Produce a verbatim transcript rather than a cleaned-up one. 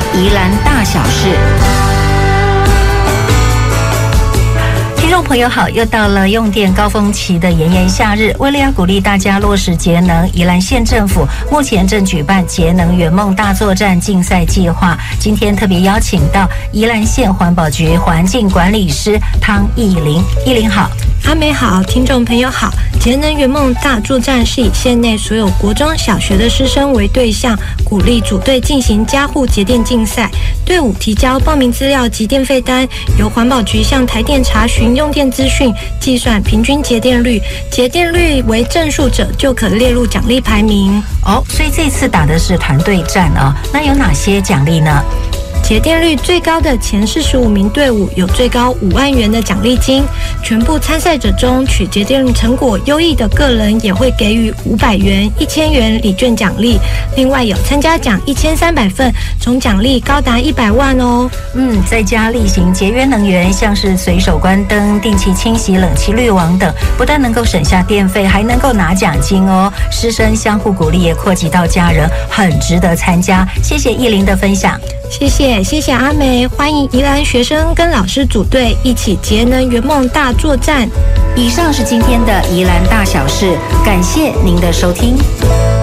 宜兰大小事。听众朋友好，又到了用电高峰期的炎炎夏日，为了要鼓励大家落实节能，宜兰县政府目前正举办节能圆梦大作战竞赛计划。今天特别邀请到宜兰县环保局环境管理师汤义玲，义玲好。 阿美好，听众朋友好。节能圆梦大作战是以县内所有国中小学的师生为对象，鼓励组队进行家户节电竞赛。队伍提交报名资料及电费单，由环保局向台电查询用电资讯，计算平均节电率，节电率为正数者就可列入奖励排名。 哦，所以这次打的是团队战啊、哦，那有哪些奖励呢？ 节电率最高的前四十五名队伍有最高五万元的奖励金，全部参赛者中取节电成果优异的个人也会给予五百元、一千元礼券奖励，另外有参加奖一千三百份，总奖励高达一百万哦。 嗯，在家例行节约能源，像是随手关灯、定期清洗冷气滤网等，不但能够省下电费，还能够拿奖金哦。师生相互鼓励，也扩及到家人，很值得参加。谢谢义玲的分享。 谢谢，谢谢阿梅，欢迎宜兰学生跟老师组队，一起节能圆梦大作战。 以上是今天的宜兰大小事，感谢您的收听。